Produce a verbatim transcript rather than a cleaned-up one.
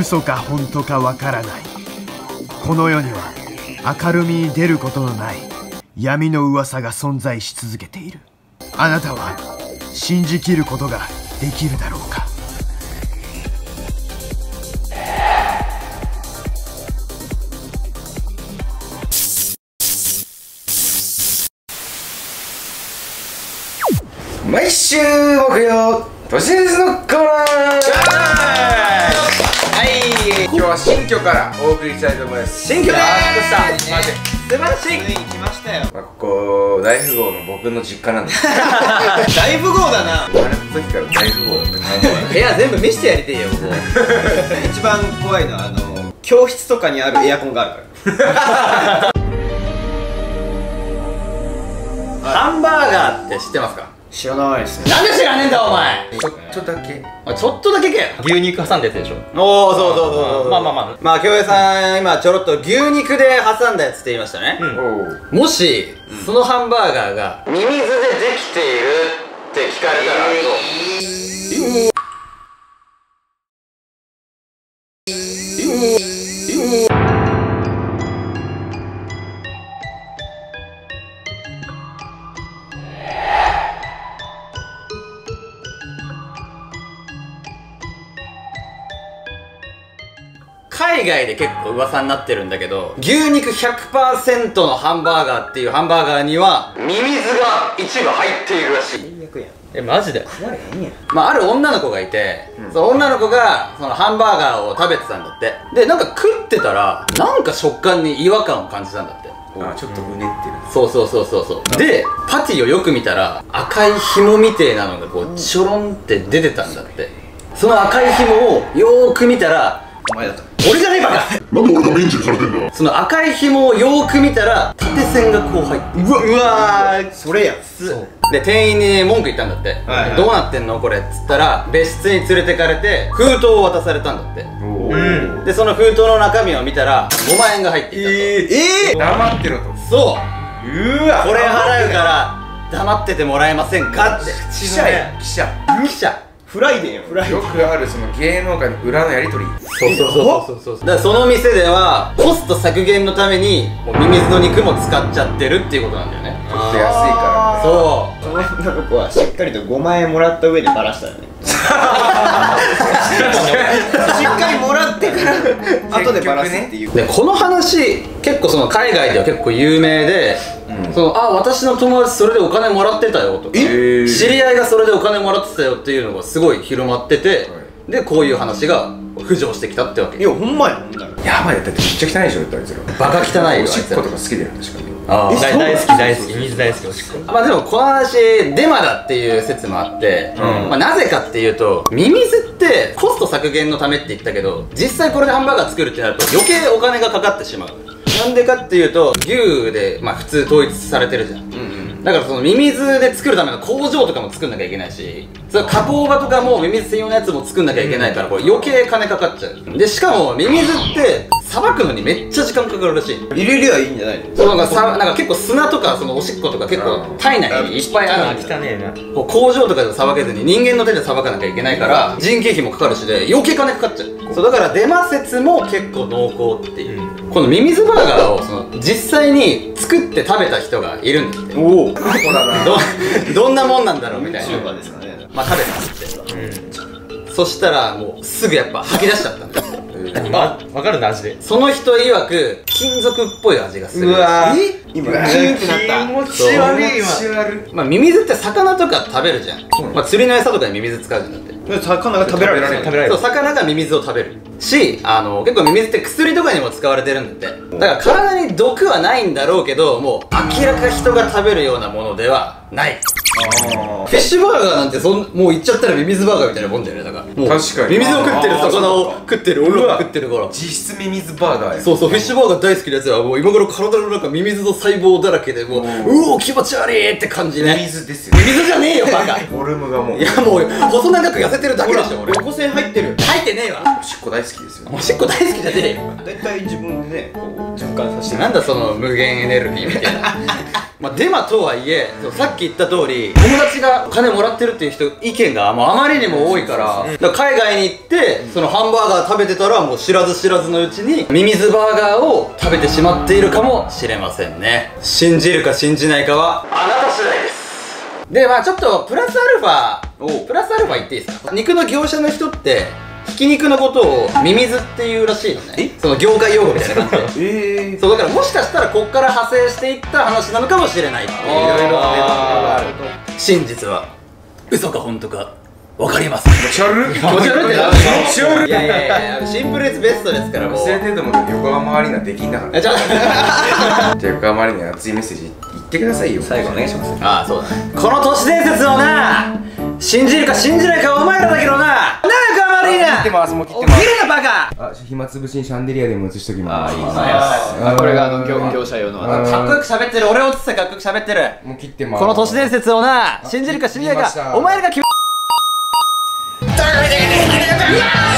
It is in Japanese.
嘘か本当かわからない。この世には明るみに出ることのない闇の噂が存在し続けている。あなたは信じきることができるだろうか。 毎週木曜都市伝説のコーナー。はい、今日は新居からお送りしたいと思います。新居だー。素晴らしい。ついに来ましたよ。まあここ大富豪の僕の実家なんです。大富豪だな。生まれた時から大富豪だった。部屋全部見せてやりてえよ。一番怖いのはあの教室とかにあるエアコンがあるから。ハンバーガーって知ってますか？知らないですね。なんで知らねえんだお前。ちょっとだけ。ちょっとだけけ。牛肉挟んでやつでしょ。おお、そうそうそうそう。まあまあまあまあ、京平さん今ちょろっと牛肉で挟んだやつって言いましたね。もしそのハンバーガーがミミズでできているって聞かれたらどう？海外で結構噂になってるんだけど、牛肉 ひゃくパーセント のハンバーガーっていうハンバーガーにはミミズが一部入っているらしい。最悪やん。え、マジで？食われへんやん。まあある女の子がいて、うん、その女の子がそのハンバーガーを食べてたんだって。でなんか食ってたらなんか食感に違和感を感じたんだって。あ、ちょっとうねってる。そうそうそうそうそう。でパティをよく見たら赤い紐みてえなのがこうちょろんって出てたんだって。その赤い紐をよーく見たら、お前だと俺じゃねえバカ。なんで俺がメンチにされてんだ。その赤い紐をよーく見たら縦線がこう入ってる。うわうわー、それやつで店員に文句言ったんだって、はい、はい、どうなってんのこれっつったら別室に連れてかれて封筒を渡されたんだって。おでその封筒の中身を見たらごまんえんが入っていたと。ええー、黙ってろと。そう、うわこれ払うから黙っててもらえませんかって。記者や記者記者フライデーよ、フライデー。よくあるその芸能界の裏のやり取り。そうそうそうそうそう。だからその店ではコスト削減のためにもうミミズの肉も使っちゃってるっていうことなんだよね。ちょっと安いから。そうその女の子はしっかりとごまんえんもらった上でバラしたよね。しっかりもらってから後でバラすっていう。でこの話結構その海外では結構有名で、うん、そのあ私の友達それでお金もらってたよとか、知り合いがそれでお金もらってたよっていうのがすごい広まってて、はい、でこういう話が浮上してきたってわけ。いやほんまやほんならやばい。だってめっちゃ汚いでしょあいつら。バカ汚いよ。おしっことか好きだよ確かに。ああ大好き大好き水大好きおしっこ。まあでもこの話デマだっていう説もあって、まあなぜかっていうとミミズってコスト削減のためって言ったけど実際これでハンバーガー作るってなると余計お金がかかってしまう。なんでかっていうと牛でまあ普通統一されてるじゃん。だからそのミミズで作るための工場とかも作んなきゃいけないし、その加工場とかもミミズ専用のやつも作んなきゃいけないからこれ余計金かかっちゃう。でしかもミミズってさばくのにめっちゃ時間かかるらしい。入れりゃいいんじゃないの。そうなんかさなんか結構砂とかそのおしっことか結構体内にいっぱいあるんだよ。汚ねえな。こう工場とかでさばけずに人間の手でさばかなきゃいけないから人件費もかかるしで余計金かかっちゃう。そうだからデマ説も結構濃厚っていう、うん、このミミズバーガーをその実際に作って食べた人がいるんだって。おお ど, どんなもんなんだろうみたいな。まあ食べたんですって、うん、そしたらもうすぐやっぱ吐き出しちゃったんですよ。あ、分かるんだ味で。その人曰く金属っぽい味がする。うわえ今キーンってなった。気持ち悪い今。まあミミズって魚とか食べるじゃん。まあ釣りの餌とかにミミズ使うじゃん。だって魚が食べられる。食べられる。そう魚がミミズを食べるし、あの結構ミミズって薬とかにも使われてるんだって。だから体に毒はないんだろうけどもう明らか人が食べるようなものではない。フィッシュバーガーなんてそんもう言っちゃったらミミズバーガーみたいなもんだよね。だからもう確かにミミズを食ってる魚を食ってる俺ら食ってるから実質ミミズバーガーや。そうそうフィッシュバーガー大好きなやつはもう今頃体の中ミミズの細胞だらけでもううお気持ち悪いって感じね。ミミズですよ。ミミズじゃねえよバカ。フォルムがもういやもう細長く痩せてるだけでしょ俺。横線入ってる。入ってねえわ。おしっこ大好きですよ。おしっこ大好きじゃねえよ。大体自分でねこう循環させてなんだその無限エネルギーみたいな。まあデマとはいえさっき言った通りし、友達が金もらってるっていう人意見がもうあまりにも多いから、だから海外に行ってそのハンバーガー食べてたらもう知らず知らずのうちにミミズバーガーを食べてしまっているかもしれませんね。信じるか信じないかはあなた次第です。でまあちょっとプラスアルファプラスアルファ言っていいですか。肉の業者の人ってひき肉のことをミミズっていうらしいのね。その業界用語みたいな感じでえー、そうだからもしかしたらこっから派生していった話なのかもしれないっていう。いろいろあると真実は嘘か本当か分かります。 気持ち悪い気持ち悪いってな。気持ち悪い。 いやいやいやシンプルイズベストですからもう忘れてると思うけど横浜アリーナできんだから。 じゃあ横浜アリーナ熱いメッセージ言ってくださいよ。 最後お願いします。ああそうだね。この都市伝説をな信じるか信じないかはお前らだけどな。なあ横浜アリーナ切ってます。もう切ってます。 切るなバカ。 あ暇つぶしにシャンデリアでも映しときます。 いいですね。これがあの業業者用のかっこよく喋ってる。俺を映ってかっこよく喋ってる。 もう切ってます。 この都市伝説をな信じるか信じないかお前らが決め。